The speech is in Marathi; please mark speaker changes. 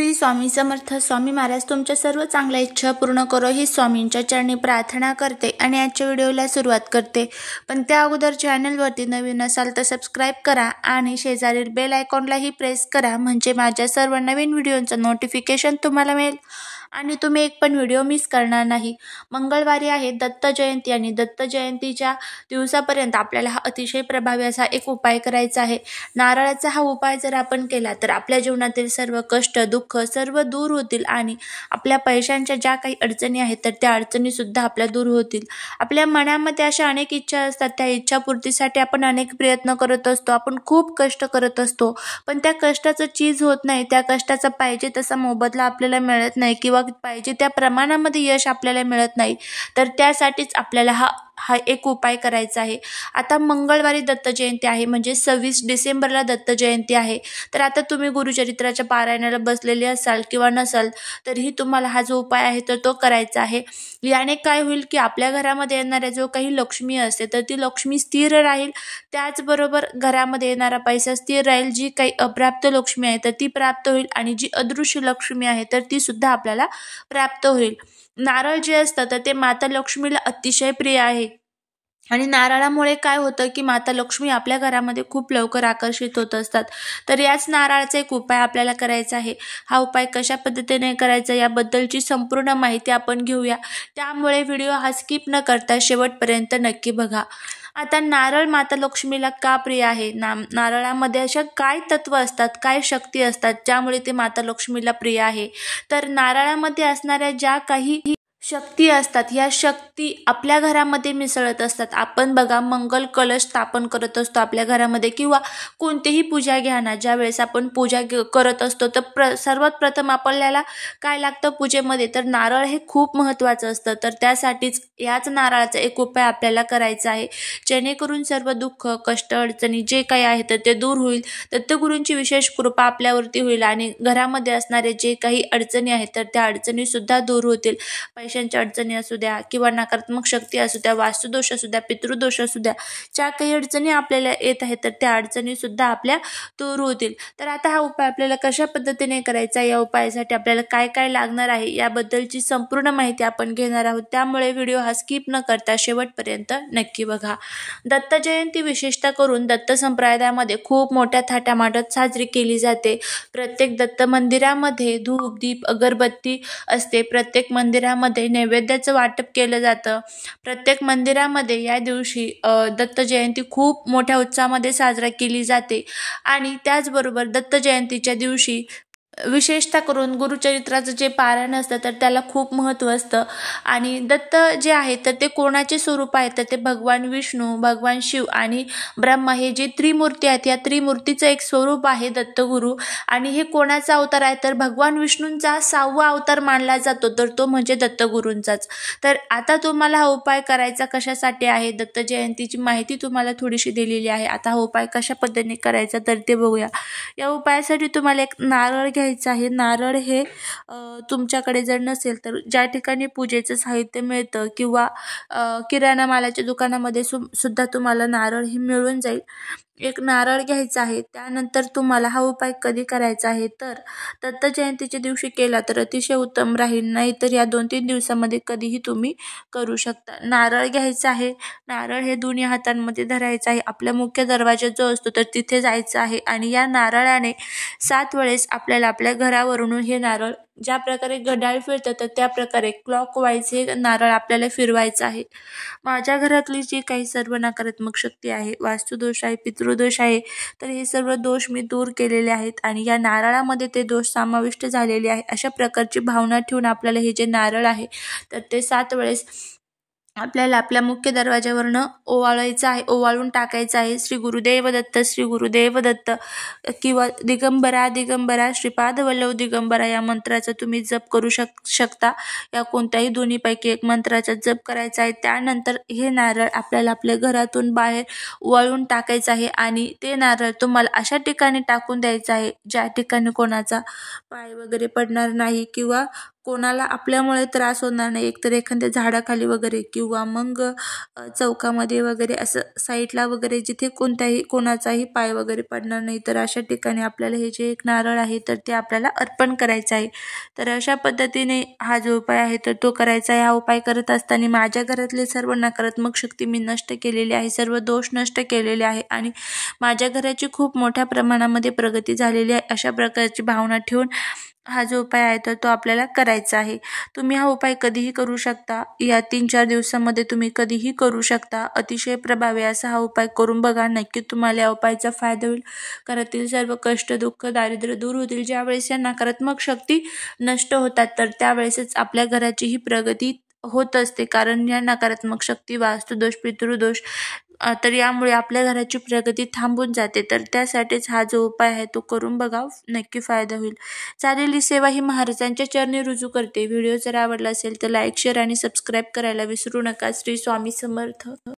Speaker 1: श्री स्वामी समर्थ. स्वामी महाराज तुमच्या सर्व चांगल्या इच्छा पूर्ण करो ही स्वामींच्या चरणी प्रार्थना करते आणि आजच्या व्हिडिओला सुरुवात करते. पण त्या अगोदर चॅनलवरती नवीन असाल तर सबस्क्राईब करा आणि शेजारील बेल आयकॉनलाही प्रेस करा, म्हणजे माझ्या सर्व नवीन व्हिडिओचं नोटिफिकेशन तुम्हाला मिळेल आणि तुम्ही एक पण व्हिडिओ मिस करणार नाही. मंगळवारी आहे दत्त जयंती आणि दत्त जयंतीच्या दिवसापर्यंत आपल्याला हा अतिशय प्रभावी असा एक उपाय करायचा आहे. नारळाचा हा उपाय जर आपण केला तर आपल्या जीवनातील सर्व कष्ट दुःख सर्व दूर होतील आणि आपल्या पैशांच्या ज्या काही अडचणी आहेत तर त्या अडचणी सुद्धा आपल्या दूर होतील. आपल्या मनामध्ये अशा अनेक इच्छा असतात, त्या इच्छापूर्तीसाठी आपण अनेक प्रयत्न करत असतो, आपण खूप कष्ट करत असतो, पण त्या कष्टाचं चीज होत नाही, त्या कष्टाचा पाहिजे तसा मोबदला आपल्याला मिळत नाही किंवा पाहिजे त्या प्रमाणामध्ये यश आपल्याला मिळत नाही. तर त्यासाठीच आपल्याला हा एक उपाय करायचा आहे. आता मंगळवारी दत्त जयंती आहे, म्हणजे 26 डिसेंबरला दत्त जयंती आहे. तर आता तुम्ही गुरुचरित्राच्या पारायणाला बसलेले असाल किंवा नसाल तरीही तुम्हाला हा जो उपाय आहे तर तो करायचा आहे. याने काय होईल की आपल्या घरामध्ये येणाऱ्या जो काही लक्ष्मी असते तर ती लक्ष्मी स्थिर राहील, त्याचबरोबर घरामध्ये येणारा पैसा स्थिर राहील. जी काही अप्राप्त लक्ष्मी आहे तर ती प्राप्त होईल आणि जी अदृश्य लक्ष्मी आहे तर ती सुद्धा आपल्याला प्राप्त होईल. नारळ जे असतं तर ते माता लक्ष्मीला अतिशय प्रिय आहे आणि नारळामुळे काय होतं की माता लक्ष्मी आपल्या घरामध्ये खूप लवकर आकर्षित होत असतात. तर याच नारळाचा एक उपाय आपल्याला करायचा आहे. हा उपाय कशा पद्धतीने करायचा याबद्दलची संपूर्ण माहिती आपण घेऊया, त्यामुळे व्हिडिओ हा स्किप न करता शेवटपर्यंत नक्की बघा. आता नारळ माता लक्ष्मीला का प्रिय आहे? नारळामध्ये अशा काय तत्व असतात, काय शक्ती असतात ज्यामुळे ते माता लक्ष्मीला प्रिय आहे? तर नारळामध्ये असणाऱ्या ज्या काही शक्ती असतात, ह्या शक्ती आपल्या घरामध्ये मिसळत असतात. आपण बघा, मंगल कलश स्थापन करत असतो आपल्या घरामध्ये किंवा कोणतीही पूजा घ्या ना, ज्या वेळेस आपण पूजा करत असतो तर सर्वात प्रथम आपल्याला काय लागतं पूजेमध्ये? तर नारळ हे खूप महत्त्वाचं असतं. तर त्यासाठीच याच नारळाचा एक उपाय आपल्याला करायचा आहे, जेणेकरून सर्व दुःख कष्ट अडचणी जे काही आहे तर ते दूर होईल. दत्तगुरूंची विशेष कृपा आपल्यावरती होईल आणि घरामध्ये असणारे जे काही अडचणी आहेत तर त्या अडचणी सुद्धा दूर होतील. पैशांच्या अडचणी असू द्या किंवा नकारात्मक शक्ती असू द्या, वास्तुदोष असू द्या, पितृदोष असू द्या, ज्या काही अडचणी आपल्याला येत आहेत तर त्या अडचणी सुद्धा आपल्या दूर होतील. तर आता हा उपाय आपल्याला कशा पद्धतीने करायचा, या उपायासाठी आपल्याला काय काय लागणार आहे याबद्दलची संपूर्ण माहिती आपण घेणार आहोत, त्यामुळे व्हिडिओ हा स्किप न करता शेवटपर्यंत नक्की बघा. दत्त जयंती विशेषतः करून दत्त संप्रदायामध्ये खूप मोठ्या थाटामाटात साजरी केली जाते. प्रत्येक दत्त मंदिरामध्ये धूप दीप अगरबत्ती असते. प्रत्येक मंदिरामध्ये नैवेद्याचं वाटप केलं जातं. प्रत्येक मंदिरामध्ये या दिवशी दत्त जयंती खूप मोठ्या उत्साहामध्ये साजरा केली जाते आणि त्याचबरोबर दत्त जयंतीच्या दिवशी विशेषतः करून गुरुचरित्राचं जे पारायण असतं तर त्याला खूप महत्त्व असतं. आणि दत्त जे आहे तर ते कोणाचे स्वरूप आहे तर ते भगवान विष्णू, भगवान शिव आणि ब्रह्मा हे जे त्रिमूर्ती आहेत, या त्रिमूर्तीचं एक स्वरूप आहे दत्तगुरू. आणि हे कोणाचा अवतार आहे तर भगवान विष्णूंचा 6वा अवतार मानला जातो, तर तो म्हणजे दत्तगुरूंचाच. तर आता तुम्हाला हा उपाय करायचा कशासाठी आहे, दत्त जयंतीची माहिती तुम्हाला थोडीशी दिलेली आहे. आता हा उपाय कशा पद्धतीने करायचा तर ते बघूया. या उपायासाठी तुम्हाला एक नारळ घ्यायचं आहे. नारळ हे तुमच्याकडे जर नसेल तर ज्या ठिकाणी पूजेचं साहित्य मिळतं किंवा किराणा मालाच्या दुकानामध्ये सुद्धा तुम्हाला नारळ हे मिळून जाईल. एक नारळ घ्यायचा आहे. त्यानंतर तुम्हाला हा उपाय कधी करायचा आहे तर दत्त जयंतीच्या दिवशी केला तर अतिशय उत्तम राहील, नाही तर या 2-3 दिवसामध्ये कधीही तुम्ही करू शकता. नारळ घ्यायचा आहे. नारळ हे दोन्ही हातांमध्ये धरायचं आहे. आपल्या मुख्य दरवाजा जो असतो तर तिथे जायचं आहे आणि या नारळाने 7 वेळेस आपल्याला आपल्या घरावरून हे नारळ ज्या प्रकारे घड्याळ फिरतं तर त्या प्रकारे क्लॉकवाईज हे नारळ आपल्याला फिरवायचं आहे. माझ्या घरातली जी काही सर्व नकारात्मक शक्ती आहे, वास्तुदोष आहे, पितृदोष आहे, तर हे सर्व दोष मी दूर केलेले आहेत आणि या नारळामध्ये ते दोष समाविष्ट झालेले आहे. अशा प्रकारची भावना ठेवून आपल्याला हे जे नारळ आहे तर ते 7 वेळेस आपल्याला आपल्या मुख्य दरवाज्यावरनं ओवाळायचं आहे, ओवाळून टाकायचं आहे. श्री गुरुदेव दत्त, श्री गुरुदेव दत्त किंवा दिगंबरा दिगंबरा, श्रीपाद वल्लभ दिगंबरा या मंत्राचा तुम्ही जप करू शकता. या कोणत्याही दोन्हीपैकी एक मंत्राचा जप करायचा आहे. त्यानंतर हे नारळ आपल्याला आपल्या घरातून बाहेर ओवाळून टाकायचं आहे आणि ते नारळ तुम्हाला अशा ठिकाणी टाकून द्यायचं आहे ज्या ठिकाणी कोणाचा पाय वगैरे पडणार नाही किंवा कोणाला आपल्यामुळे त्रास होणार नाही. एकतर एखाद्या झाडाखाली वगैरे किंवा मग चौकामध्ये वगैरे असं साईडला वगैरे जिथे कोणाचाही पाय वगैरे पडणार नाही. तर अशा ठिकाणी आपल्याला हे जे एक नारळ आहे तर ते आपल्याला अर्पण करायचं आहे. तर अशा पद्धतीने हा जो उपाय आहे तर तो करायचा आहे. हा उपाय करत असताना माझ्या घरातले सर्व नकारात्मक शक्ती मी नष्ट केलेली आहे, सर्व दोष नष्ट केलेले आहे आणि माझ्या घराची खूप मोठ्या प्रमाणामध्ये प्रगती झालेली आहे, अशा प्रकारची भावना ठेवून हा जो उपाय आहे तर तो आपल्याला करायचा आहे. तुम्ही हा उपाय कधीही करू शकता. या 3-4 दिवसामध्ये तुम्ही कधीही करू शकता. अतिशय प्रभावी असा हा उपाय करून बघा. नक्की तुम्हाला या उपायाचा फायदा होईल. घरातील सर्व कष्ट, दुःख, दारिद्र्य दूर होतील. ज्यावेळेस या नकारात्मक शक्ती नष्ट होतात तर त्यावेळेसच आपल्या घराचीही प्रगती होत असते. कारण या नकारात्मक शक्ती, वास्तुदोष, पितृदोष तर यामुळे आपल्या घराची प्रगती थांबून जाते. तर त्यासाठीच हा जो उपाय आहे तो करून बघा, नक्की फायदा होईल. चालेली सेवा ही महाराजांच्या चरणी रुजू करते. व्हिडिओ जर आवडला असेल तर लाईक, शेअर आणि सबस्क्राईब करायला विसरू नका. श्री स्वामी समर्थ.